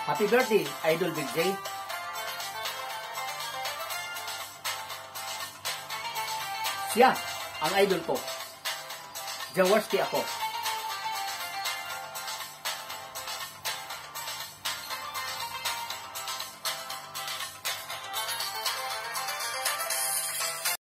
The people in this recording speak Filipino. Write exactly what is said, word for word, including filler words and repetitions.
Happy birthday, Idol Big J. Siya, ang idol ko. Jaworski ako.